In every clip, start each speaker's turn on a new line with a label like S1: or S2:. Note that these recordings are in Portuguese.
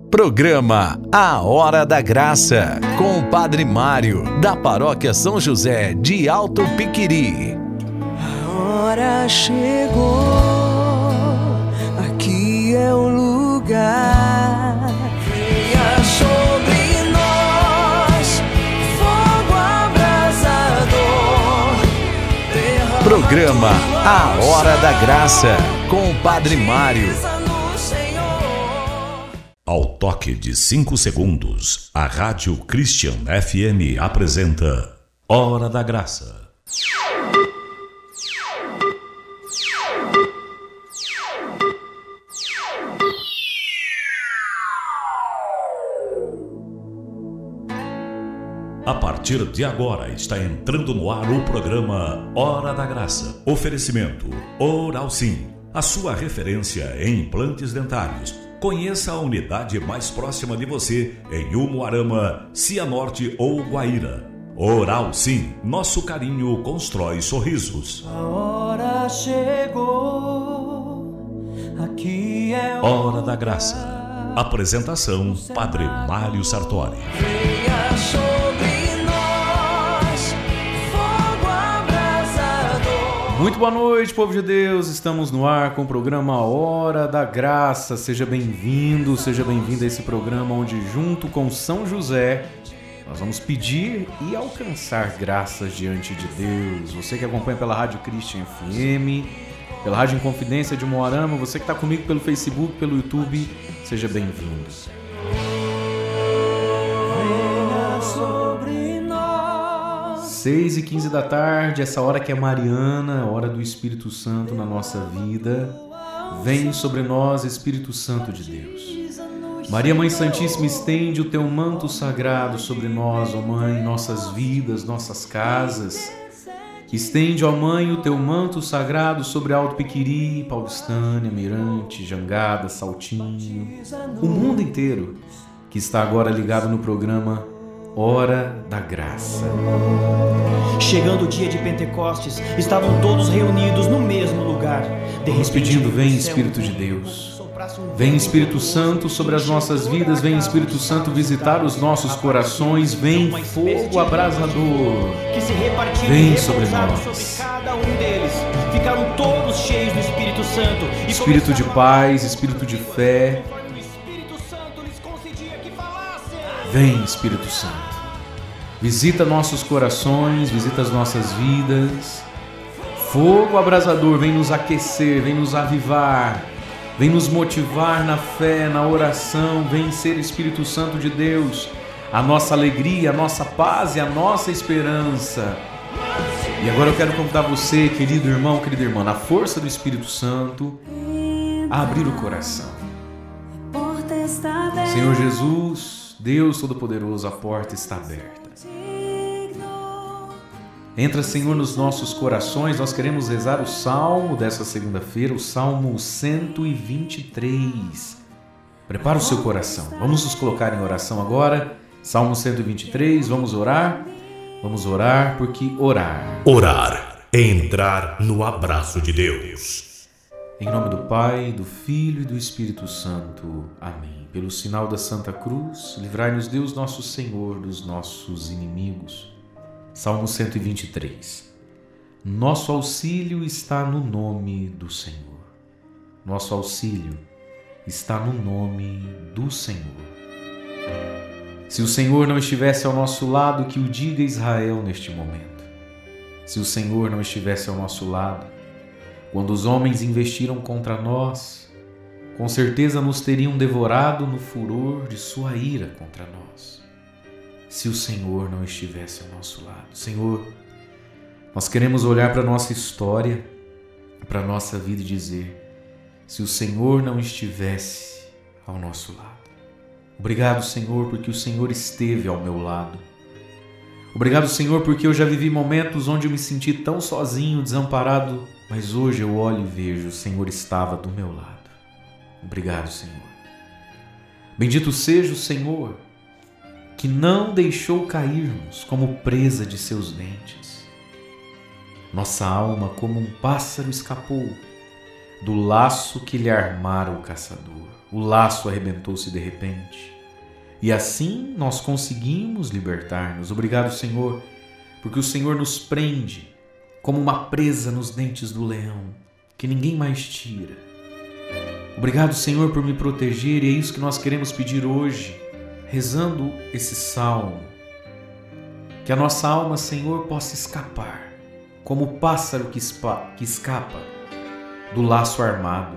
S1: Programa A Hora da Graça, com o Padre Mário, da Paróquia São José de Alto Piquiri.
S2: A hora chegou, aqui é o lugar. Venha sobre nós, fogo abrasador.
S1: Programa A Hora da Graça, com o Padre Mário.
S3: Ao toque de 5 segundos, a Rádio Christian FM apresenta Hora da Graça. A partir de agora está entrando no ar o programa Hora da Graça. Oferecimento Oral Sim, a sua referência em implantes dentários. Conheça a unidade mais próxima de você em Umuarama, Cianorte ou Guaíra. Oral Sim, nosso carinho constrói sorrisos.
S2: A hora chegou, aqui é o
S3: Hora da Graça. Apresentação, Padre Mário Sartori.
S2: Venha sobre nós, fogo abrasador.
S4: Muito boa noite, povo de Deus. Estamos no ar com o programa Hora da Graça. Seja bem-vindo, seja bem-vinda a esse programa onde, junto com São José, nós vamos pedir e alcançar graças diante de Deus. Você que acompanha pela Rádio Christian FM, pela Rádio Inconfidência de Umuarama, você que está comigo pelo Facebook, pelo YouTube, seja bem-vindo.
S2: Venha sobre nós.
S4: 6h15 da tarde, essa hora que é mariana, hora do Espírito Santo na nossa vida. Vem sobre nós, Espírito Santo de Deus. Maria, Mãe Santíssima, estende o teu manto sagrado sobre nós, ó Mãe, nossas vidas, nossas casas. Estende, ó Mãe, o teu manto sagrado sobre Alto Piquiri, Paulistânia, Mirante, Jangada, Saltinho, o mundo inteiro que está agora ligado no programa Hora da Graça.
S5: Chegando o dia de Pentecostes, estavam todos reunidos no mesmo lugar.
S4: Vamos pedindo, vem Espírito de Deus. Vem Espírito Santo sobre as nossas vidas, vem Espírito Santo visitar os nossos corações, vem fogo abrasador, vem sobre nós.
S5: Cada um deles ficaram todos cheios do Espírito Santo.
S4: Espírito de paz, Espírito de fé, vem Espírito Santo. Visita nossos corações, visita as nossas vidas. Fogo abrasador, vem nos aquecer, vem nos avivar. Vem nos motivar na fé, na oração. Vem ser Espírito Santo de Deus, a nossa alegria, a nossa paz e a nossa esperança. E agora eu quero convidar você, querido irmão, querida irmã, na força do Espírito Santo, a abrir o coração. Senhor Jesus, Deus Todo-Poderoso, a porta está aberta. Entra, Senhor, nos nossos corações. Nós queremos rezar o Salmo dessa segunda-feira, o Salmo 123. Prepara o seu coração. Vamos nos colocar em oração agora. Salmo 123, vamos orar? Vamos orar, porque orar
S3: é entrar no abraço de Deus.
S4: Em nome do Pai, do Filho e do Espírito Santo. Amém. Pelo sinal da Santa Cruz, livrai-nos Deus nosso Senhor dos nossos inimigos. Salmo 123. Nosso auxílio está no nome do Senhor. Nosso auxílio está no nome do Senhor. Se o Senhor não estivesse ao nosso lado, que o diga Israel neste momento. Se o Senhor não estivesse ao nosso lado, quando os homens investiram contra nós, com certeza nos teriam devorado no furor de sua ira contra nós. Se o Senhor não estivesse ao nosso lado. Senhor, nós queremos olhar para a nossa história, para a nossa vida e dizer: se o Senhor não estivesse ao nosso lado. Obrigado, Senhor, porque o Senhor esteve ao meu lado. Obrigado, Senhor, porque eu já vivi momentos onde eu me senti tão sozinho, desamparado, mas hoje eu olho e vejo: o Senhor estava do meu lado. Obrigado, Senhor. Bendito seja o Senhor, que não deixou cairmos como presa de seus dentes. Nossa alma, como um pássaro, escapou do laço que lhe armara o caçador. o laço arrebentou-se de repente. E assim nós conseguimos libertar-nos. Obrigado, Senhor, porque o Senhor nos prende como uma presa nos dentes do leão, que ninguém mais tira. Obrigado, Senhor, por me proteger, e é isso que nós queremos pedir hoje, rezando esse salmo. Que a nossa alma, Senhor, possa escapar, como o pássaro que escapa do laço armado.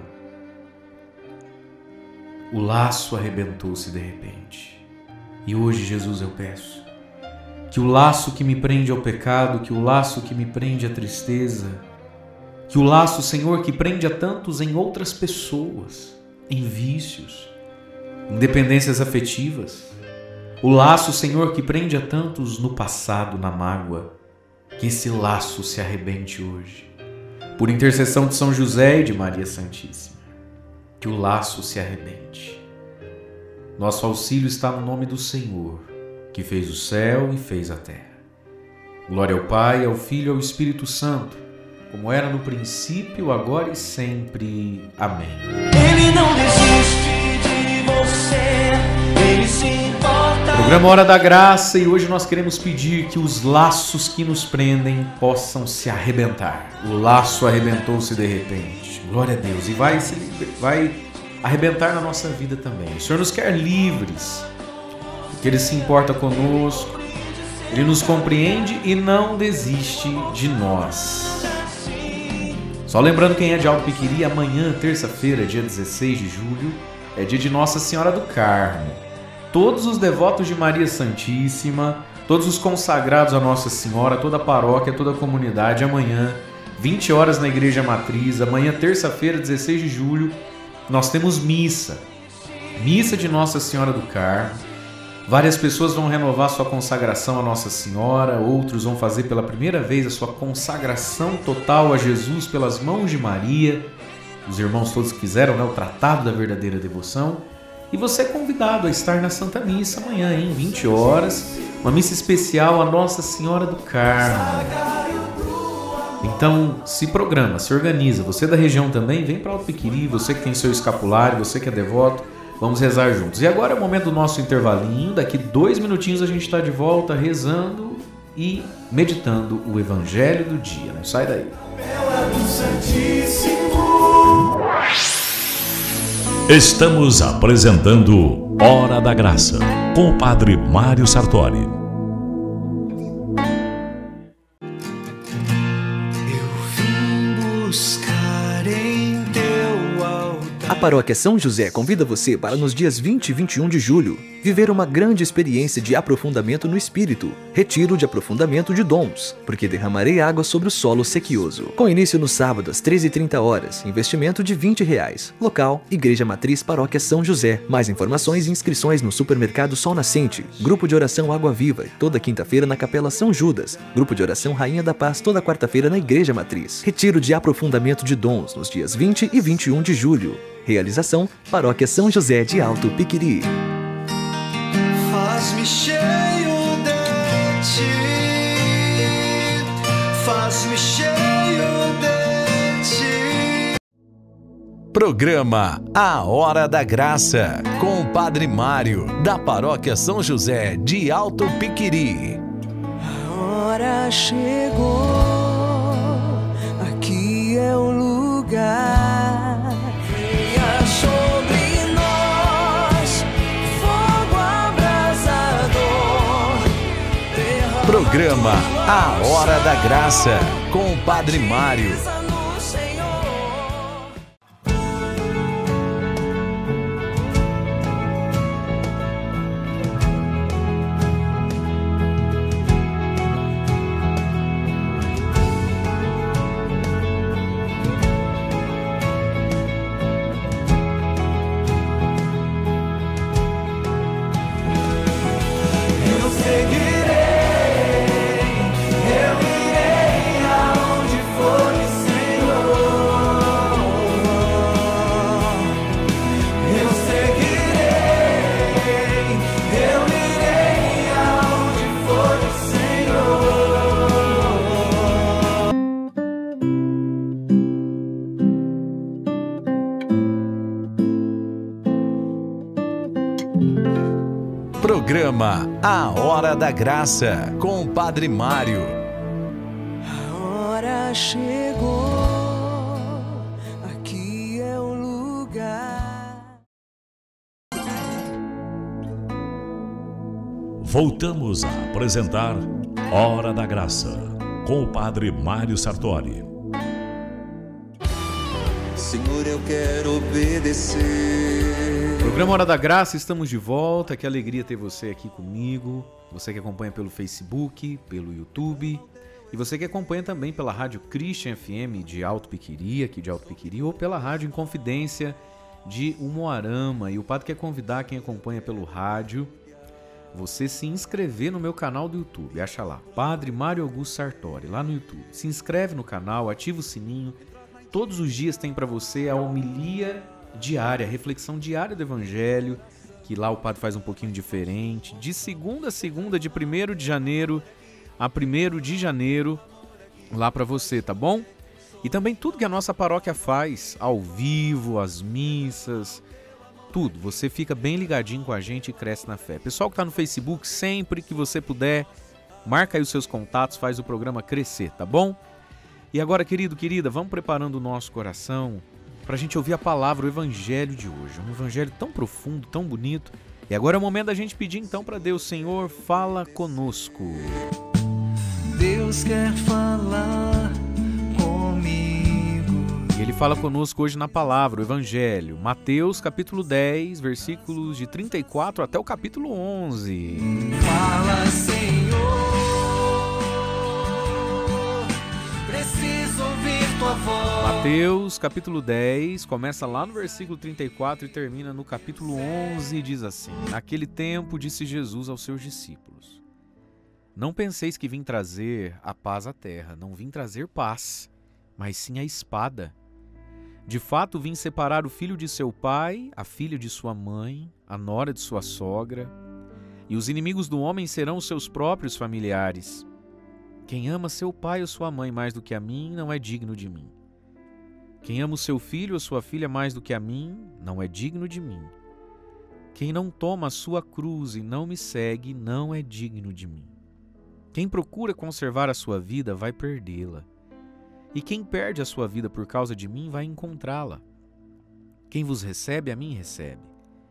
S4: O laço arrebentou-se de repente. E hoje, Jesus, eu peço que o laço que me prende ao pecado, que o laço que me prende à tristeza, que o laço, Senhor, que prende a tantos em outras pessoas, em vícios, em dependências afetivas, o laço, Senhor, que prende a tantos no passado, na mágoa, que esse laço se arrebente hoje. Por intercessão de São José e de Maria Santíssima, que o laço se arrebente. Nosso auxílio está no nome do Senhor, que fez o céu e fez a terra. Glória ao Pai, ao Filho e ao Espírito Santo, como era no princípio, agora e sempre. Amém.
S2: Ele não desiste de você, ele se importa.
S4: Programa Hora da Graça, e hoje nós queremos pedir que os laços que nos prendem possam se arrebentar. O laço arrebentou-se de repente. Glória a Deus. E vai arrebentar na nossa vida também. O Senhor nos quer livres, porque Ele se importa conosco, Ele nos compreende e não desiste de nós. Só lembrando quem é de Alto Piquiri, amanhã, terça-feira, dia 16 de julho, é dia de Nossa Senhora do Carmo. Todos os devotos de Maria Santíssima, todos os consagrados a Nossa Senhora, toda a paróquia, toda a comunidade, amanhã, 20 horas na Igreja Matriz, amanhã, terça-feira, 16 de julho, nós temos missa de Nossa Senhora do Carmo. Várias pessoas vão renovar sua consagração a Nossa Senhora, outros vão fazer pela primeira vez a sua consagração total a Jesus pelas mãos de Maria, os irmãos todos que fizeram, o Tratado da Verdadeira Devoção. E você é convidado a estar na Santa Missa amanhã, 20 horas, uma missa especial a Nossa Senhora do Carmo. Então, se programa, se organiza. Você da região também, vem para Alto Piquiri, você que tem seu escapulário, você que é devoto, vamos rezar juntos. E agora é o momento do nosso intervalinho, daqui 2 minutinhos a gente está de volta rezando e meditando o Evangelho do dia. Não sai daí.
S3: Estamos apresentando Hora da Graça, com o Padre Mário Sartori.
S6: A Paróquia São José convida você para, nos dias 20 e 21 de julho, viver uma grande experiência de aprofundamento no Espírito, retiro de aprofundamento de dons, porque derramarei água sobre o solo sequioso. Com início no sábado às 13h30, investimento de R$20. Local, Igreja Matriz Paróquia São José. Mais informações e inscrições no Supermercado Sol Nascente. Grupo de oração Água Viva, toda quinta-feira na Capela São Judas. Grupo de oração Rainha da Paz, toda quarta-feira na Igreja Matriz. Retiro de aprofundamento de dons nos dias 20 e 21 de julho. Realização, Paróquia São José de Alto Piquiri.
S2: Faz-me cheio de ti, faz-me cheio de ti.
S1: Programa A Hora da Graça, com o Padre Mário, da Paróquia São José de Alto Piquiri.
S2: A hora chegou, aqui é o lugar. Sobre nós, fogo abrasador.
S1: Programa A Hora da Graça, com o Padre Mário.
S2: Eu irei aonde for.
S1: Programa A Hora da Graça, com o Padre Mário.
S2: A hora chegou, aqui é o lugar.
S3: Voltamos a apresentar Hora da Graça, com o Padre Mário Sartori.
S2: Senhor, eu quero obedecer.
S4: Programa Hora da Graça, estamos de volta. Que alegria ter você aqui comigo. Você que acompanha pelo Facebook, pelo YouTube. E você que acompanha também pela Rádio Christian FM de Alto Piquiri, aqui de Alto Piquiri, ou pela Rádio Inconfidência de Umuarama. E o padre quer convidar quem acompanha pelo rádio, você se inscrever no meu canal do YouTube. Acha lá, Padre Mário Augusto Sartori, lá no YouTube. Se inscreve no canal, ativa o sininho. Todos os dias tem para você a homilia diária, a reflexão diária do Evangelho, que lá o padre faz um pouquinho diferente. De segunda a segunda, de 1º de janeiro a 1º de janeiro, lá para você, tá bom? E também tudo que a nossa paróquia faz, ao vivo, as missas, tudo. Você fica bem ligadinho com a gente e cresce na fé. Pessoal que tá no Facebook, sempre que você puder, marca aí os seus contatos, faz o programa crescer, tá bom? E agora, querido, querida, vamos preparando o nosso coração para a gente ouvir a palavra, o Evangelho de hoje. Um Evangelho tão profundo, tão bonito. E agora é o momento da gente pedir então para Deus: Senhor, fala conosco.
S2: Deus quer falar comigo.
S4: E Ele fala conosco hoje na palavra, o Evangelho. Mateus, capítulo 10, versículos de 34 até o capítulo 11.
S2: Fala, Senhor. Preciso ouvir tua voz.
S4: Mateus, capítulo 10, começa lá no versículo 34 e termina no capítulo 11 e diz assim: Naquele tempo disse Jesus aos seus discípulos: Não penseis que vim trazer a paz à terra, não vim trazer paz, mas sim a espada. De fato vim separar o filho de seu pai, a filha de sua mãe, a nora de sua sogra, e os inimigos do homem serão os seus próprios familiares. Quem ama seu pai ou sua mãe mais do que a mim, não é digno de mim. Quem ama o seu filho ou sua filha mais do que a mim, não é digno de mim. Quem não toma a sua cruz e não me segue, não é digno de mim. Quem procura conservar a sua vida, vai perdê-la. E quem perde a sua vida por causa de mim, vai encontrá-la. Quem vos recebe, a mim recebe.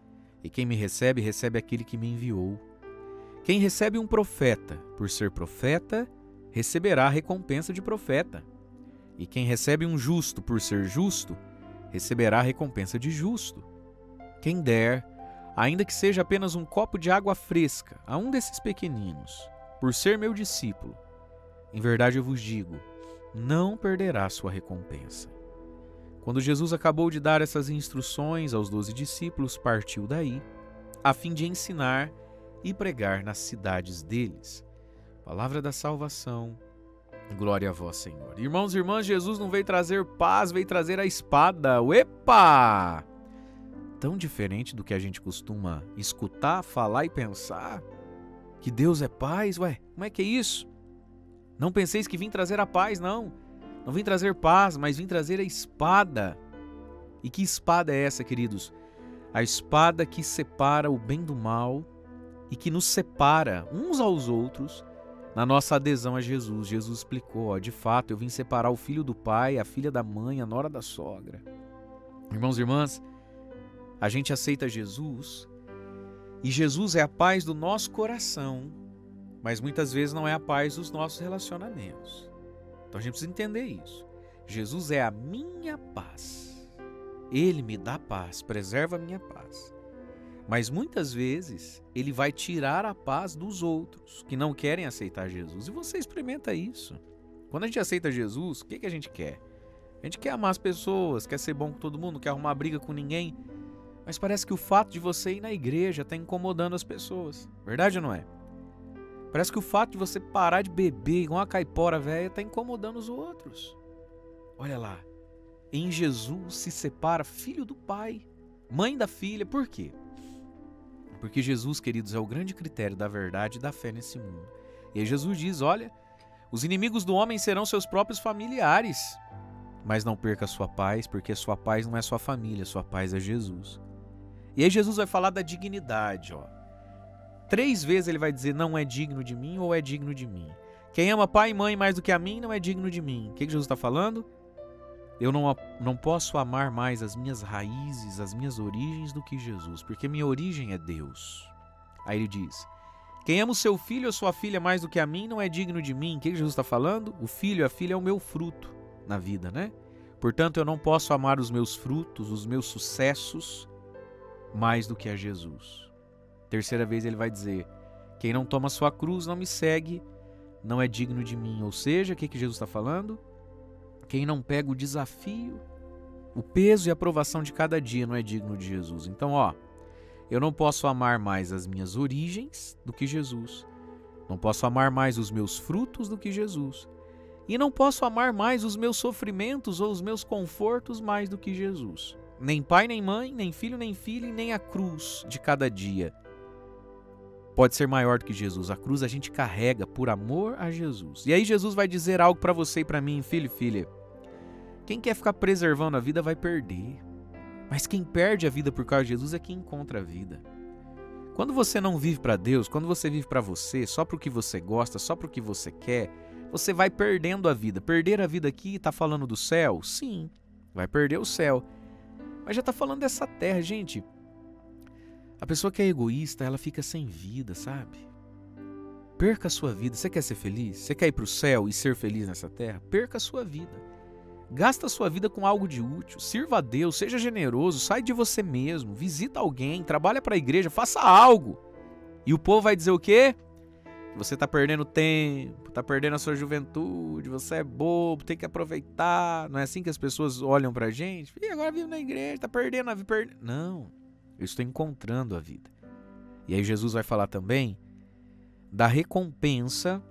S4: E quem me recebe, recebe aquele que me enviou. Quem recebe um profeta, por ser profeta, receberá a recompensa de profeta. E quem recebe um justo por ser justo, receberá a recompensa de justo. Quem der, ainda que seja apenas um copo de água fresca, a um desses pequeninos, por ser meu discípulo, em verdade eu vos digo, não perderá sua recompensa. Quando Jesus acabou de dar essas instruções aos 12 discípulos, partiu daí, a fim de ensinar e pregar nas cidades deles. Palavra da salvação, glória a vós, Senhor. Irmãos e irmãs, Jesus não veio trazer paz, veio trazer a espada. Epa! Tão diferente do que a gente costuma escutar, falar e pensar. Que Deus é paz, ué, como é que é isso? Não penseis que vim trazer a paz, não. Não vim trazer paz, mas vim trazer a espada. E que espada é essa, queridos? A espada que separa o bem do mal e que nos separa uns aos outros na nossa adesão a Jesus. Jesus explicou, de fato, eu vim separar o filho do pai, a filha da mãe, a nora da sogra. Irmãos e irmãs, a gente aceita Jesus e Jesus é a paz do nosso coração, mas muitas vezes não é a paz dos nossos relacionamentos. Então a gente precisa entender isso. Jesus é a minha paz. Ele me dá paz, preserva a minha paz. Mas muitas vezes Ele vai tirar a paz dos outros que não querem aceitar Jesus. E você experimenta isso. Quando a gente aceita Jesus, o que a gente quer? A gente quer amar as pessoas, quer ser bom com todo mundo, não quer arrumar briga com ninguém. Mas parece que o fato de você ir na igreja está incomodando as pessoas. Verdade ou não é? Parece que o fato de você parar de beber igual uma caipora velha está incomodando os outros. Olha lá. Em Jesus se separa filho do pai, mãe da filha. Por quê? Porque Jesus, queridos, é o grande critério da verdade e da fé nesse mundo. E aí Jesus diz, olha, os inimigos do homem serão seus próprios familiares. Mas não perca a sua paz, porque a sua paz não é sua família, a sua paz é Jesus. E aí Jesus vai falar da dignidade, ó. 3 vezes ele vai dizer, não é digno de mim ou é digno de mim. Quem ama pai e mãe mais do que a mim não é digno de mim. O que Jesus está falando? Eu não posso amar mais as minhas raízes, as minhas origens do que Jesus, porque minha origem é Deus. Aí ele diz, quem ama o seu filho ou sua filha mais do que a mim não é digno de mim. O que Jesus está falando? O filho e a filha é o meu fruto na vida, né? Portanto, eu não posso amar os meus frutos, os meus sucessos, mais do que a Jesus. 3ª vez ele vai dizer, quem não toma sua cruz não me segue, não é digno de mim. Ou seja, o que Jesus está falando? Quem não pega o desafio, o peso e a provação de cada dia não é digno de Jesus. Então, ó, eu não posso amar mais as minhas origens do que Jesus. Não posso amar mais os meus frutos do que Jesus. E não posso amar mais os meus sofrimentos ou os meus confortos mais do que Jesus. Nem pai, nem mãe, nem filho, nem filha, e nem a cruz de cada dia pode ser maior do que Jesus. A cruz a gente carrega por amor a Jesus. E aí Jesus vai dizer algo para você e para mim, filho e filha. Quem quer ficar preservando a vida vai perder. Mas quem perde a vida por causa de Jesus é quem encontra a vida. Quando você não vive para Deus, quando você vive para você, só para o que você gosta, só para o que você quer, você vai perdendo a vida. Perder a vida aqui, tá falando do céu? Sim, vai perder o céu. Mas já tá falando dessa terra, gente. A pessoa que é egoísta, ela fica sem vida, sabe? Perca a sua vida. Você quer ser feliz? Você quer ir para o céu e ser feliz nessa terra? Perca a sua vida. Gasta a sua vida com algo de útil. Sirva a Deus, seja generoso, sai de você mesmo, visita alguém, trabalha para a igreja, faça algo. E o povo vai dizer o quê? Você está perdendo tempo, está perdendo a sua juventude, você é bobo, tem que aproveitar. Não é assim que as pessoas olham para a gente? E agora vive na igreja, está perdendo a vida. Não, eu estou encontrando a vida. E aí Jesus vai falar também da recompensa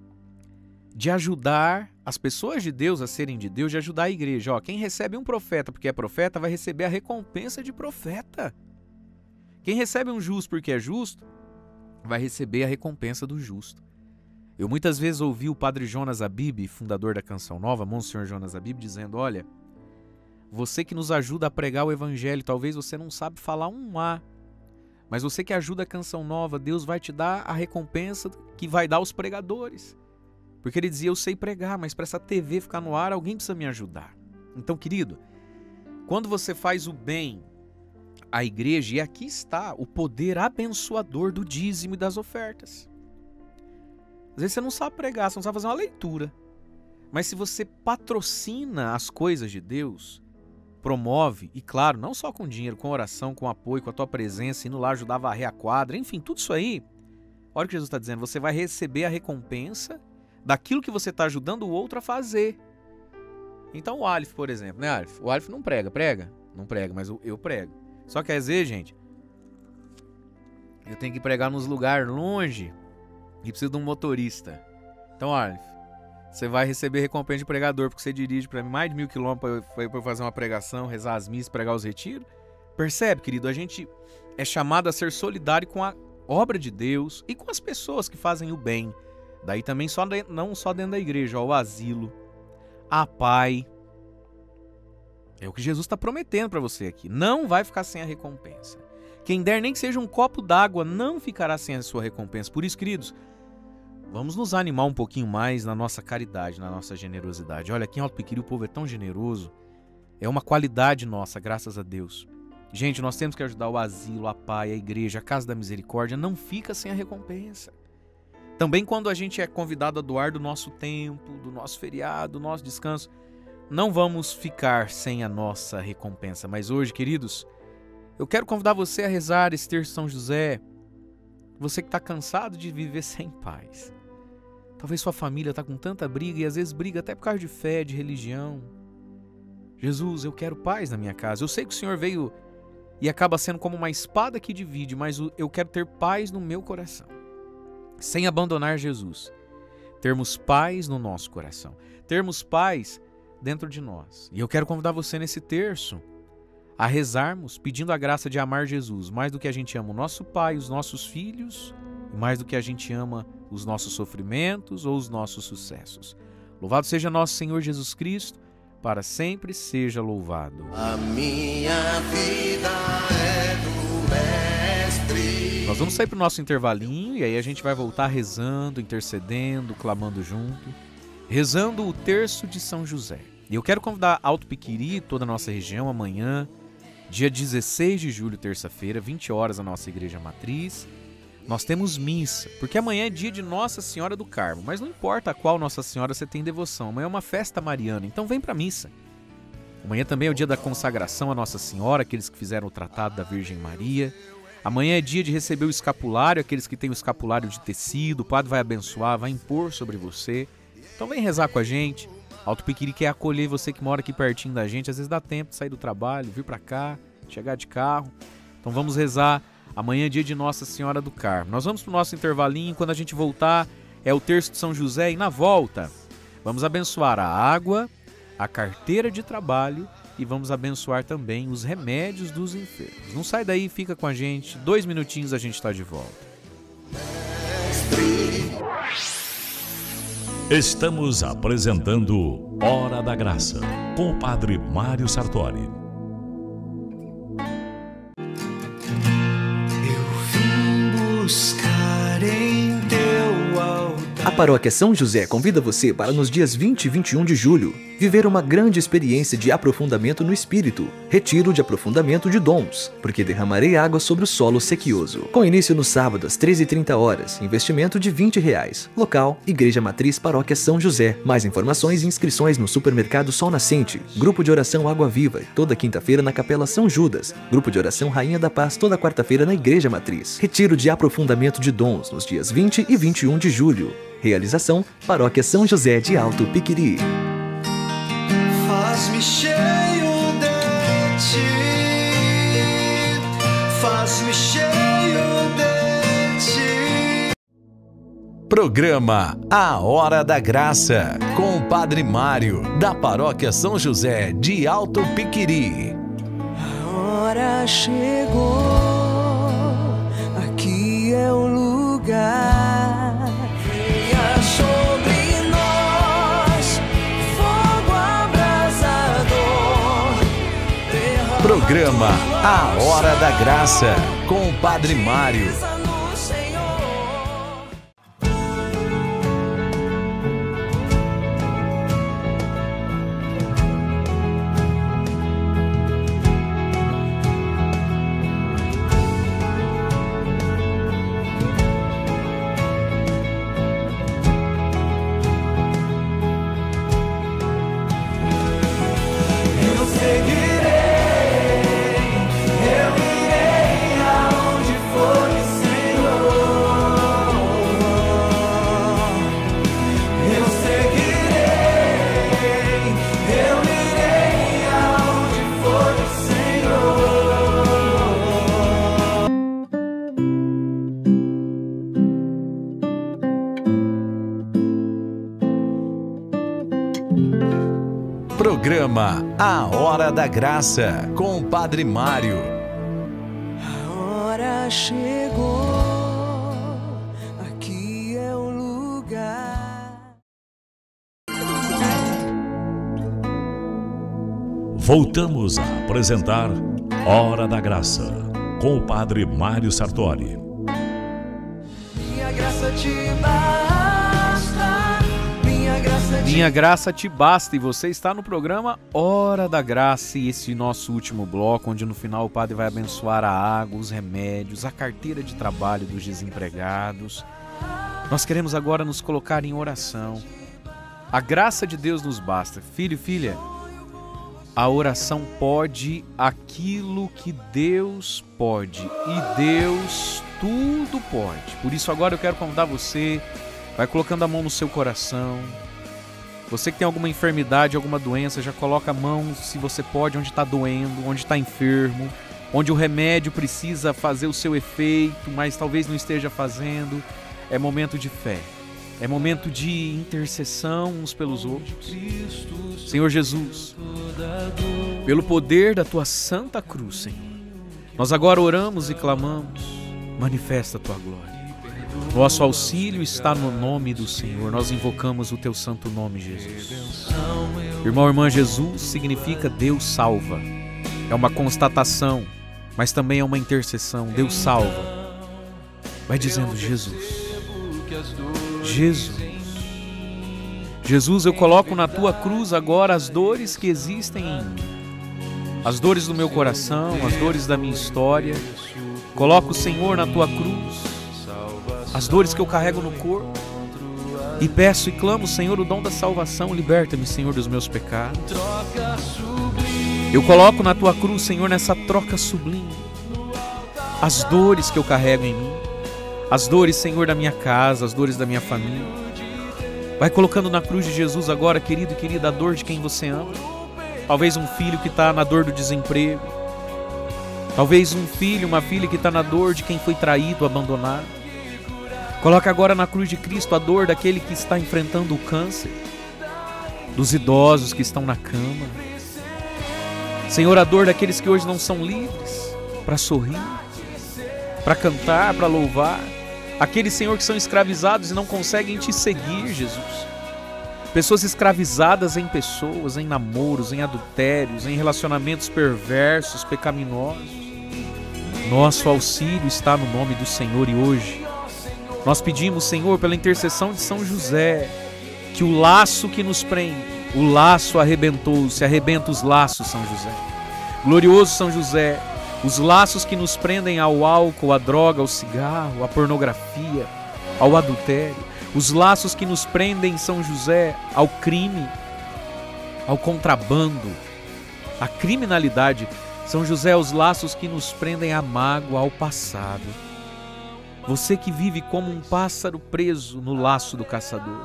S4: de ajudar as pessoas de Deus a serem de Deus, de ajudar a igreja. Ó, quem recebe um profeta porque é profeta vai receber a recompensa de profeta. Quem recebe um justo porque é justo vai receber a recompensa do justo. Eu muitas vezes ouvi o padre Jonas Abib, fundador da Canção Nova, Monsenhor Jonas Abib, dizendo, olha, você que nos ajuda a pregar o evangelho, talvez você não sabe falar um A, mas você que ajuda a Canção Nova, Deus vai te dar a recompensa que vai dar aos pregadores. Porque ele dizia, eu sei pregar, mas para essa TV ficar no ar, alguém precisa me ajudar. Então, querido, quando você faz o bem à igreja, e aqui está o poder abençoador do dízimo e das ofertas. Às vezes você não sabe pregar, você não sabe fazer uma leitura. Mas se você patrocina as coisas de Deus, promove, e claro, não só com dinheiro, com oração, com apoio, com a tua presença, indo lá ajudar a varrer a quadra, enfim, tudo isso aí, olha o que Jesus está dizendo, você vai receber a recompensa daquilo que você está ajudando o outro a fazer. Então o Aleph, por exemplo, né, Aleph? O Aleph não prega, prega? Não prega, mas eu prego. Só que às vezes, gente, eu tenho que pregar nos lugares longe e preciso de um motorista. Então, Aleph, você vai receber recompensa de pregador, porque você dirige para mim mais de 1000 quilômetros para eu fazer uma pregação, rezar as missas, pregar os retiros. Percebe, querido? A gente é chamado a ser solidário com a obra de Deus e com as pessoas que fazem o bem. Daí também não só dentro da igreja, ó, o asilo, a PAI. É o que Jesus está prometendo para você aqui. Não vai ficar sem a recompensa. Quem der nem que seja um copo d'água não ficará sem a sua recompensa. Por isso, queridos, vamos nos animar um pouquinho mais na nossa caridade, na nossa generosidade. Olha, aqui em Alto Piquiri o povo é tão generoso. É uma qualidade nossa, graças a Deus. Gente, nós temos que ajudar o asilo, a PAI, a igreja, a Casa da Misericórdia. Não fica sem a recompensa. Também quando a gente é convidado a doar do nosso tempo, do nosso feriado, do nosso descanso, não vamos ficar sem a nossa recompensa. Mas hoje, queridos, eu quero convidar você a rezar esse terço de São José. Você que está cansado de viver sem paz. Talvez sua família está com tanta briga e às vezes briga até por causa de fé, de religião. Jesus, eu quero paz na minha casa. Eu sei que o Senhor veio e acaba sendo como uma espada que divide, mas eu quero ter paz no meu coração. Sem abandonar Jesus. Termos paz no nosso coração. Termos paz dentro de nós. E eu quero convidar você nesse terço a rezarmos pedindo a graça de amar Jesus mais do que a gente ama o nosso pai, os nossos filhos, e mais do que a gente ama os nossos sofrimentos ou os nossos sucessos. Louvado seja nosso Senhor Jesus Cristo, para sempre seja louvado.
S2: A minha vida é do
S4: nós vamos sair para o nosso intervalinho e aí a gente vai voltar rezando, intercedendo, clamando junto, rezando o terço de São José. E eu quero convidar Alto Piquiri, toda a nossa região, amanhã, dia 16 de julho, terça-feira, 20 horas, a nossa igreja matriz. Nós temos missa, porque amanhã é dia de Nossa Senhora do Carmo, mas não importa a qual Nossa Senhora você tem devoção, amanhã é uma festa mariana, então vem para a missa. Amanhã também é o dia da consagração a Nossa Senhora, aqueles que fizeram o tratado da Virgem Maria. Amanhã é dia de receber o escapulário, aqueles que têm o escapulário de tecido, o padre vai abençoar, vai impor sobre você. Então vem rezar com a gente. Alto Piquiri quer acolher você que mora aqui pertinho da gente, às vezes dá tempo de sair do trabalho, vir para cá, chegar de carro. Então vamos rezar. Amanhã é dia de Nossa Senhora do Carmo. Nós vamos para o nosso intervalinho, quando a gente voltar é o terço de São José e na volta vamos abençoar a água, a carteira de trabalho e vamos abençoar também os remédios dos enfermos. Não sai daí, fica com a gente, 2 minutinhos a gente está de volta.
S3: Estamos apresentando Hora da Graça com o Padre Mário Sartori.
S2: Buscar em teu altar.
S6: A Paróquia São José convida você para nos dias 20 e 21 de julho viver uma grande experiência de aprofundamento no Espírito, retiro de aprofundamento de dons, porque derramarei água sobre o solo sequioso. Com início no sábado às 13h30, investimento de R$20. Local, Igreja Matriz Paróquia São José. Mais informações e inscrições no Supermercado Sol Nascente. Grupo de oração Água Viva, toda quinta-feira na Capela São Judas. Grupo de oração Rainha da Paz, toda quarta-feira na Igreja Matriz. Retiro de aprofundamento de dons nos dias 20 e 21 de julho. Realização, Paróquia São José de Alto Piquiri.
S2: Faz-me cheio de ti, faz-me cheio de ti.
S1: Programa A Hora da Graça, com o Padre Mário, da Paróquia São José de Alto Piquiri.
S2: A hora chegou, aqui é o lugar. Venha sobre nós, fogo abrasador.
S1: Programa A Hora da Graça, com o Padre Mário.
S2: No Senhor. Eu seguirei, eu irei aonde for o Senhor. Eu seguirei, eu irei aonde for o
S1: Programa A Hora da Graça, com o Padre Mário.
S2: A hora chegou, aqui é o lugar.
S3: Voltamos a apresentar Hora da Graça com o Padre Mário Sartori.
S2: Minha graça te basta, minha graça te
S4: Minha graça te basta, e você está no programa Hora da Graça, e esse nosso último bloco, onde no final o padre vai abençoar a água, os remédios, a carteira de trabalho dos desempregados. Nós queremos agora nos colocar em oração. A graça de Deus nos basta. Filho e filha, a oração pode aquilo que Deus pode, e Deus tudo pode. Por isso agora eu quero convidar você, vai colocando a mão no seu coração. Você que tem alguma enfermidade, alguma doença, já coloca a mão, se você pode, onde está doendo, onde está enfermo, onde o remédio precisa fazer o seu efeito, mas talvez não esteja fazendo. É momento de fé, é momento de intercessão uns pelos outros. Senhor Jesus, pelo poder da Tua Santa Cruz, Senhor, nós agora oramos e clamamos, manifesta a Tua glória. Nosso auxílio está no nome do Senhor. Nós invocamos o Teu santo nome, Jesus. Irmão, irmã, Jesus significa Deus salva. É uma constatação, mas também é uma intercessão. Deus salva. Vai dizendo: Jesus, Jesus, Jesus, eu coloco na tua cruz agora as dores que existem em mim, as dores do meu coração, as dores da minha história. Coloco, Senhor, na tua cruz as dores que eu carrego no corpo e peço e clamo, Senhor, o dom da salvação. Liberta-me, Senhor, dos meus pecados. Eu coloco na tua cruz, Senhor, nessa troca sublime, as dores que eu carrego em mim, as dores, Senhor, da minha casa, as dores da minha família. Vai colocando na cruz de Jesus agora, querido e querida, a dor de quem você ama. Talvez um filho que está na dor do desemprego. Talvez um filho, uma filha que está na dor de quem foi traído, abandonado. Coloca agora na cruz de Cristo a dor daquele que está enfrentando o câncer, dos idosos que estão na cama. Senhor, a dor daqueles que hoje não são livres para sorrir, para cantar, para louvar. Aqueles, Senhor, que são escravizados e não conseguem te seguir, Jesus. Pessoas escravizadas em pessoas, em namoros, em adultérios, em relacionamentos perversos, pecaminosos. Nosso auxílio está no nome do Senhor e hoje nós pedimos, Senhor, pela intercessão de São José, que o laço que nos prende, o laço arrebentou-se, arrebenta os laços, São José. Glorioso São José, os laços que nos prendem ao álcool, à droga, ao cigarro, à pornografia, ao adultério, os laços que nos prendem, São José, ao crime, ao contrabando, à criminalidade. São José, os laços que nos prendem à mágoa, ao passado. Você que vive como um pássaro preso no laço do caçador,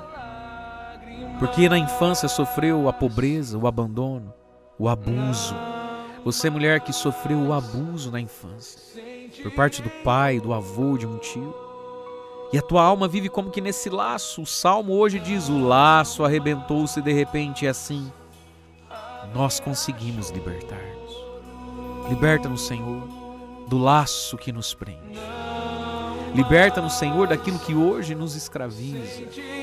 S4: porque na infância sofreu a pobreza, o abandono, o abuso. Você, mulher, que sofreu o abuso na infância, por parte do pai, do avô, de um tio. E a tua alma vive como que nesse laço. O Salmo hoje diz: o laço arrebentou-se de repente, e assim nós conseguimos libertar-nos. Liberta-nos, Senhor, do laço que nos prende. Liberta-nos, Senhor, daquilo que hoje nos escraviza.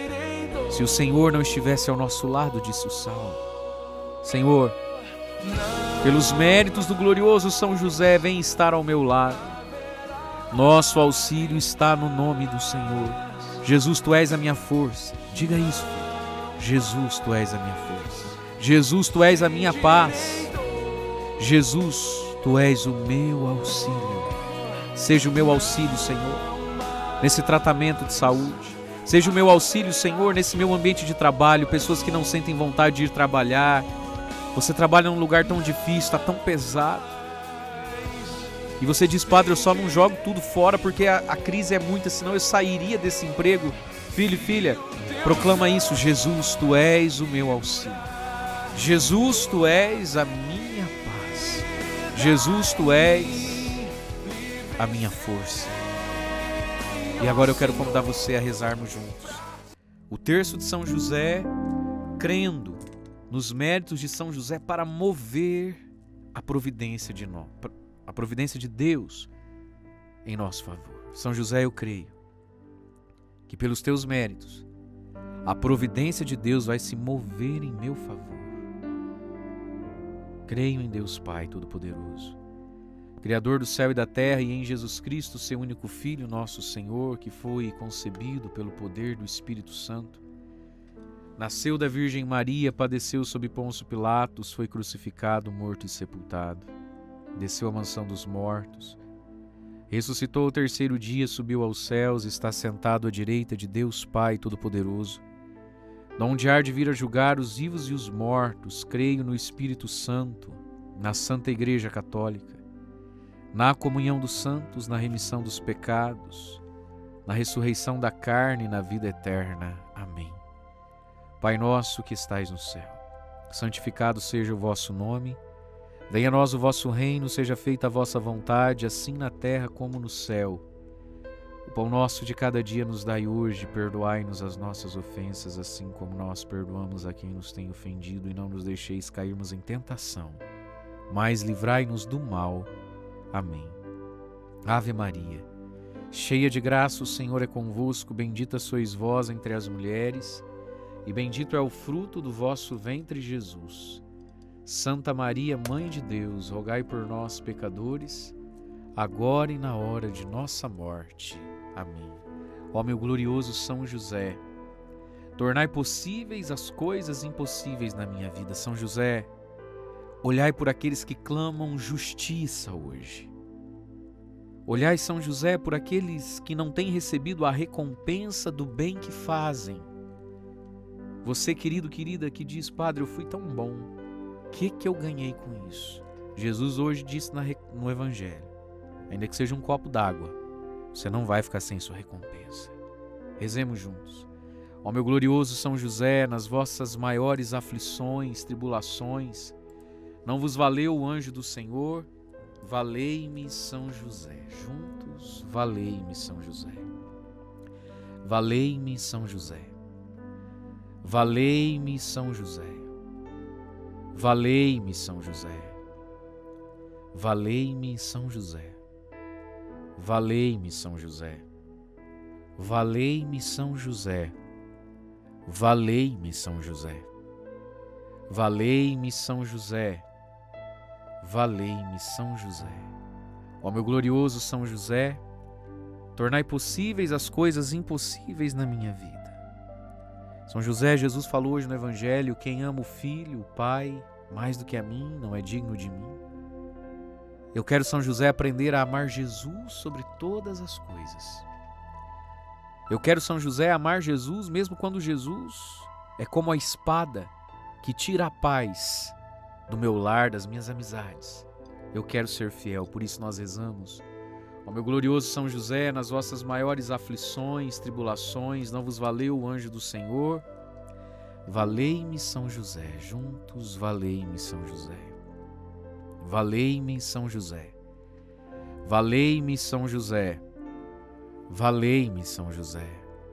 S4: Se o Senhor não estivesse ao nosso lado, disse o Salmo. Senhor, pelos méritos do glorioso São José, vem estar ao meu lado. Nosso auxílio está no nome do Senhor. Jesus, tu és a minha força. Diga isso, filho. Jesus, tu és a minha força. Jesus, tu és a minha paz. Jesus, tu és o meu auxílio. Seja o meu auxílio, Senhor, nesse tratamento de saúde. Seja o meu auxílio, Senhor, nesse meu ambiente de trabalho. Pessoas que não sentem vontade de ir trabalhar. Você trabalha num lugar tão difícil, está tão pesado. E você diz: Padre, eu só não jogo tudo fora porque a crise é muita, senão eu sairia desse emprego. Filho e filha, proclama isso: Jesus, tu és o meu auxílio. Jesus, tu és a minha paz. Jesus, tu és a minha força. E agora eu quero convidar você a rezarmos juntos o terço de São José, crendo nos méritos de São José para mover a providência de Deus em nosso favor. São José, eu creio que pelos teus méritos a providência de Deus vai se mover em meu favor. Creio em Deus Pai Todo-Poderoso, Criador do céu e da terra, e em Jesus Cristo, seu único Filho, nosso Senhor, que foi concebido pelo poder do Espírito Santo. Nasceu da Virgem Maria, padeceu sob Pôncio Pilatos, foi crucificado, morto e sepultado. Desceu à mansão dos mortos. Ressuscitou ao terceiro dia, subiu aos céus, está sentado à direita de Deus Pai Todo-Poderoso, donde há de vir a julgar os vivos e os mortos. Creio no Espírito Santo, na Santa Igreja Católica, na comunhão dos santos, na remissão dos pecados, na ressurreição da carne e na vida eterna. Amém. Pai nosso que estais no céu, santificado seja o vosso nome. Venha a nós o vosso reino, seja feita a vossa vontade, assim na terra como no céu. O pão nosso de cada dia nos dai hoje, perdoai-nos as nossas ofensas, assim como nós perdoamos a quem nos tem ofendido, e não nos deixeis cairmos em tentação, mas livrai-nos do mal. Amém. Ave Maria, cheia de graça, o Senhor é convosco, bendita sois vós entre as mulheres, e bendito é o fruto do vosso ventre, Jesus. Santa Maria, Mãe de Deus, rogai por nós, pecadores, agora e na hora de nossa morte. Amém. Ó meu glorioso São José, tornai possíveis as coisas impossíveis na minha vida. São José, olhai por aqueles que clamam justiça hoje. Olhai, São José, por aqueles que não têm recebido a recompensa do bem que fazem. Você, querido, querida, que diz: Padre, eu fui tão bom, o que eu ganhei com isso? Jesus hoje disse no Evangelho, ainda que seja um copo d'água, você não vai ficar sem sua recompensa. Rezemos juntos. Ó meu glorioso São José, nas vossas maiores aflições, tribulações, não vos valeu o anjo do Senhor? Valei-me, São José. Juntos, valei-me, São José. Valei-me, São José. Valei-me, São José. Valei-me, São José. Valei-me, São José. Valei-me, São José. Valei-me, São José. Valei-me, São José. Valei-me, São José. Valei-me, São José. Ó meu glorioso São José, tornai possíveis as coisas impossíveis na minha vida. São José, Jesus falou hoje no Evangelho: quem ama o Filho, o Pai, mais do que a mim, não é digno de mim. Eu quero, São José, aprender a amar Jesus sobre todas as coisas. Eu quero, São José, amar Jesus mesmo quando Jesus é como a espada que tira a paz do meu lar, das minhas amizades. Eu quero ser fiel, por isso nós rezamos: ó meu glorioso São José, nas vossas maiores aflições, tribulações, não vos valeu o anjo do Senhor? Valei-me, São José. Juntos, valei-me, São José. Valei-me, São José. Valei-me, São José. Valei-me, São José.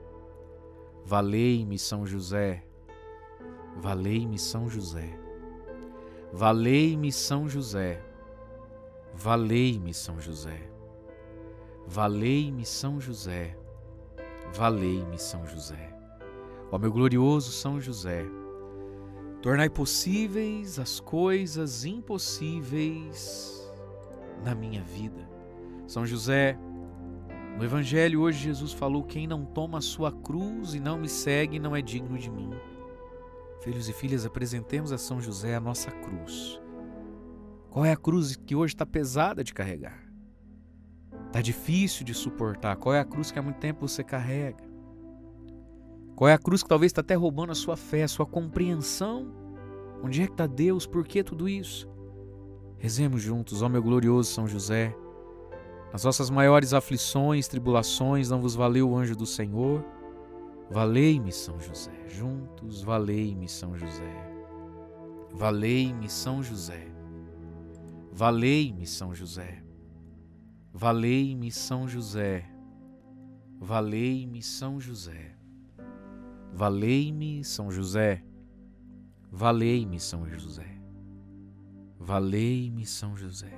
S4: Valei-me, São José. Valei-me, São José. Valei-me, São José. Valei-me, São José. Valei-me, São José. Valei-me, São José. Ó meu glorioso São José, tornai possíveis as coisas impossíveis na minha vida. São José, no Evangelho hoje Jesus falou: quem não toma a sua cruz e não me segue não é digno de mim. Filhos e filhas, apresentemos a São José a nossa cruz. Qual é a cruz que hoje está pesada de carregar? Está difícil de suportar? Qual é a cruz que há muito tempo você carrega? Qual é a cruz que talvez está até roubando a sua fé, a sua compreensão? Onde é que está Deus? Por que tudo isso? Rezemos juntos, ó meu glorioso São José. Nas vossas maiores aflições, tribulações, não vos valeu o anjo do Senhor? Valei-me, São José. Juntos, valei-me, São José. Valei-me, São José. Valei-me, São José. Valei-me, São José. Valei-me, São José. Valei-me, São José. Valei-me, São José. Valei-me, São José.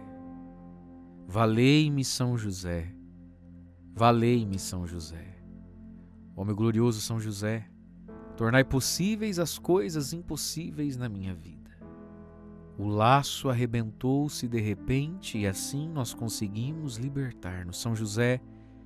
S4: Valei-me, São José. Valei-me, São José. Ó meu glorioso São José, tornai possíveis as coisas impossíveis na minha vida. O laço arrebentou-se de repente e assim nós conseguimos libertar-nos. São José,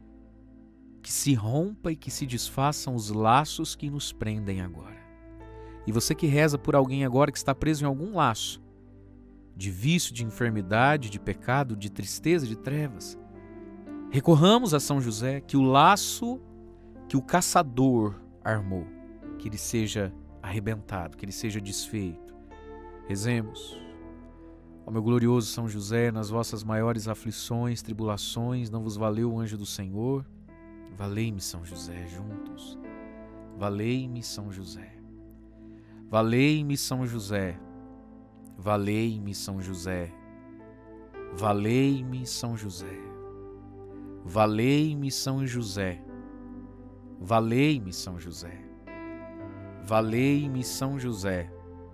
S4: que se rompa e que se desfaçam os laços que nos prendem agora. E você que reza por alguém agora que está preso em algum laço, de vício, de enfermidade, de pecado, de tristeza, de trevas, recorramos a São José, que o laço que o caçador armou, que ele seja arrebentado, que ele seja desfeito. Rezemos. Ó meu glorioso São José, nas vossas maiores aflições, tribulações, não vos valeu o anjo do Senhor? Valei-me, São José. Juntos. Valei-me, São José. Valei-me, São José. Valei-me, São José. Valei-me, São José. Valei-me, São José. Valei-me, São José. Valei-me, São José.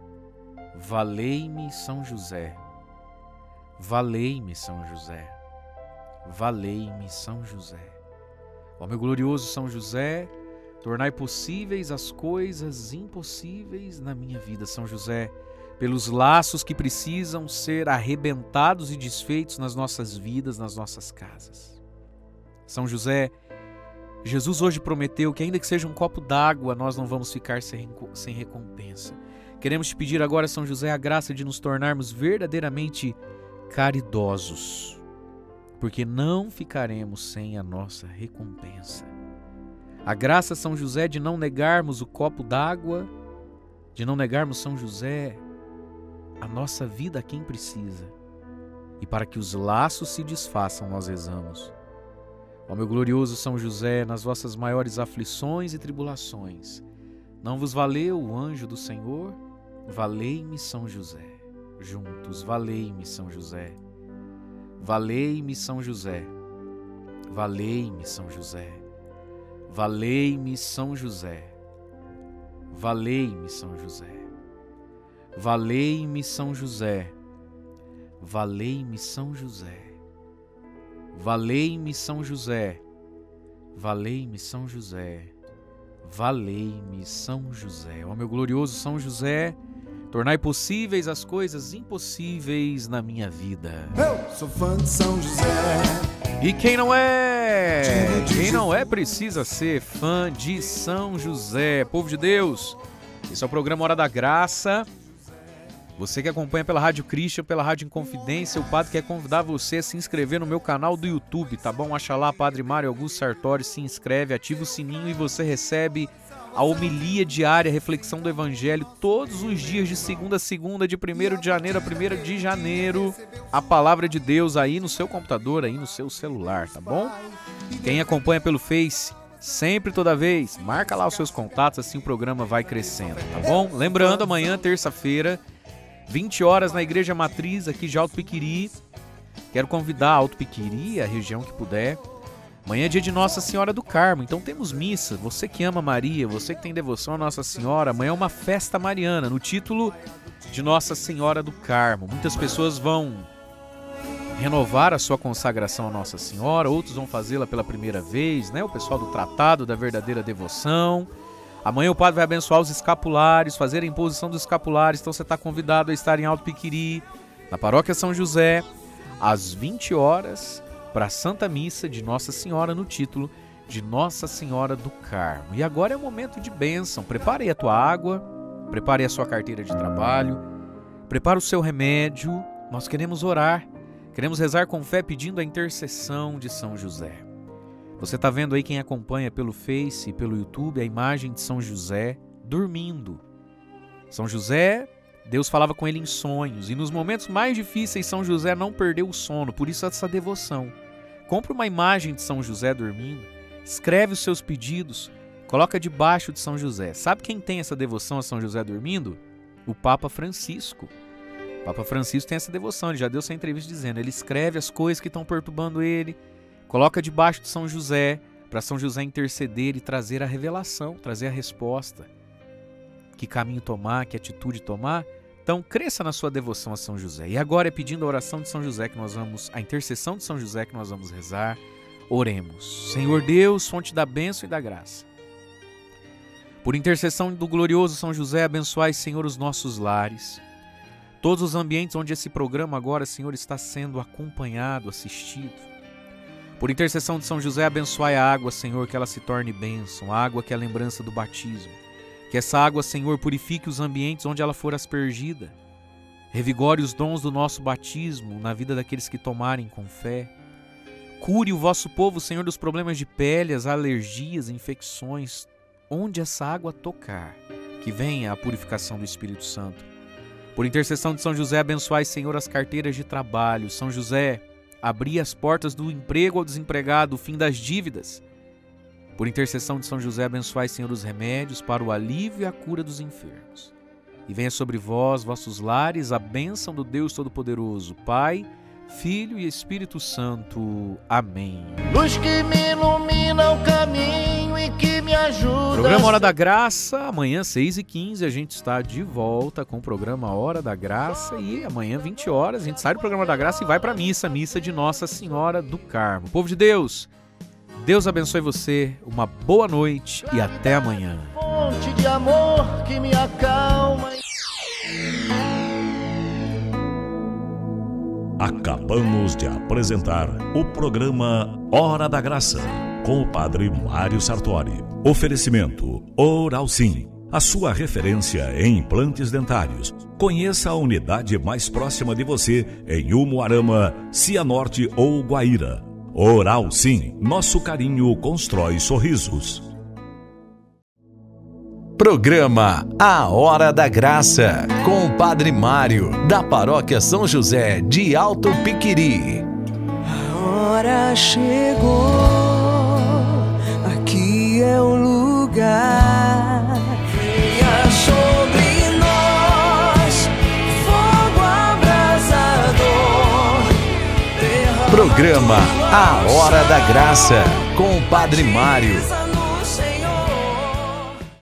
S4: Valei-me, São José. Valei-me, São José. Valei-me, São José. Ó meu glorioso São José, tornai possíveis as coisas impossíveis na minha vida. São José, pelos laços que precisam ser arrebentados e desfeitos nas nossas vidas, nas nossas casas. São José, Jesus hoje prometeu que ainda que seja um copo d'água, nós não vamos ficar sem recompensa. Queremos te pedir agora, São José, a graça de nos tornarmos verdadeiramente caridosos, porque não ficaremos sem a nossa recompensa. A graça, São José, de não negarmos o copo d'água, de não negarmos, São José, a nossa vida a quem precisa. E para que os laços se desfaçam, nós rezamos: ó meu glorioso São José, nas vossas maiores aflições e tribulações, não vos valeu o anjo do Senhor? Valei-me, São José. Juntos, valei-me, São José. Valei-me, São José. Valei-me, São José. Valei-me, São José. Valei-me, São José. Valei-me, São José. Valei-me, São José. Valei-me, São José. Valei-me, São José. Valei-me, São José. Ó meu glorioso São José, tornai possíveis as coisas impossíveis na minha vida.
S2: Eu sou fã de São José.
S4: E quem não é? Quem não é precisa ser fã de São José. Povo de Deus, esse é o programa Hora da Graça. Você que acompanha pela Rádio Christian, pela Rádio Inconfidência, o padre quer convidar você a se inscrever no meu canal do YouTube, tá bom? Acha lá, Padre Mário Augusto Sartori, se inscreve, ativa o sininho e você recebe a homilia diária, a reflexão do Evangelho, todos os dias de segunda a segunda, de 1º de janeiro a 1º de janeiro, a Palavra de Deus aí no seu computador, aí no seu celular, tá bom? Quem acompanha pelo Face, sempre, toda vez, marca lá os seus contatos, assim o programa vai crescendo, tá bom? Lembrando, amanhã, terça-feira, 20 horas na Igreja Matriz aqui de Alto Piquiri. Quero convidar a Alto Piquiri, a região que puder. Amanhã é dia de Nossa Senhora do Carmo, então temos missa. Você que ama Maria, você que tem devoção a Nossa Senhora, amanhã é uma festa mariana, no título de Nossa Senhora do Carmo. Muitas pessoas vão renovar a sua consagração a Nossa Senhora, outros vão fazê-la pela primeira vez, né? O pessoal do Tratado da Verdadeira Devoção. Amanhã o padre vai abençoar os escapulários, fazer a imposição dos escapulários, então você está convidado a estar em Alto Piquiri, na Paróquia São José, às 20 horas, para a Santa Missa de Nossa Senhora, no título de Nossa Senhora do Carmo. E agora é o momento de bênção. Prepare aí a tua água, prepare a sua carteira de trabalho, prepare o seu remédio. Nós queremos orar, queremos rezar com fé pedindo a intercessão de São José. Você está vendo aí, quem acompanha pelo Face e pelo YouTube, a imagem de São José dormindo. São José, Deus falava com ele em sonhos, e nos momentos mais difíceis São José não perdeu o sono, por isso essa devoção. Compre uma imagem de São José dormindo, escreve os seus pedidos, coloca debaixo de São José. Sabe quem tem essa devoção a São José dormindo? O Papa Francisco. O Papa Francisco tem essa devoção, ele já deu essa entrevista dizendo, ele escreve as coisas que estão perturbando ele, coloca debaixo de São José, para São José interceder e trazer a revelação, trazer a resposta. Que caminho tomar, que atitude tomar. Então cresça na sua devoção a São José. E agora é pedindo a oração de São José que nós vamos, a intercessão de São José que nós vamos rezar. Oremos. Senhor Deus, fonte da bênção e da graça. Por intercessão do glorioso São José, abençoai, Senhor, os nossos lares. Todos os ambientes onde esse programa agora, Senhor, está sendo acompanhado, assistido. Por intercessão de São José, abençoai a água, Senhor, que ela se torne bênção, a água que é a lembrança do batismo. Que essa água, Senhor, purifique os ambientes onde ela for aspergida. Revigore os dons do nosso batismo na vida daqueles que tomarem com fé. Cure o vosso povo, Senhor, dos problemas de pele, as alergias, infecções. Onde essa água tocar, que venha a purificação do Espírito Santo. Por intercessão de São José, abençoai, Senhor, as carteiras de trabalho. São José, abri as portas do emprego ao desempregado, o fim das dívidas. Por intercessão de São José, abençoai, Senhor, os remédios para o alívio e a cura dos enfermos. E venha sobre vós, vossos lares, a bênção do Deus Todo-Poderoso, Pai, Filho e Espírito Santo. Amém.
S2: Luz que me ilumina o caminho e que me ajuda.
S4: Programa Hora da Graça, amanhã 6h15 a gente está de volta com o programa Hora da Graça e amanhã 20 horas a gente sai do programa da Graça e vai para a missa de Nossa Senhora do Carmo. Povo de Deus, Deus abençoe você, uma boa noite e até amanhã.
S2: Fonte de amor que me acalma.
S3: Acabamos de apresentar o programa Hora da Graça com o Padre Mário Sartori. Oferecimento Oral Sim, a sua referência em implantes dentários. Conheça a unidade mais próxima de você em Umuarama, Cianorte ou Guaíra. Oral Sim, nosso carinho constrói sorrisos.
S1: Programa A Hora da Graça, com o Padre Mário, da Paróquia São José de Alto Piquiri.
S7: A hora chegou, aqui é o lugar. Venha sobre nós, fogo abrasador.
S1: Programa A Hora da Graça, com o Padre Mário.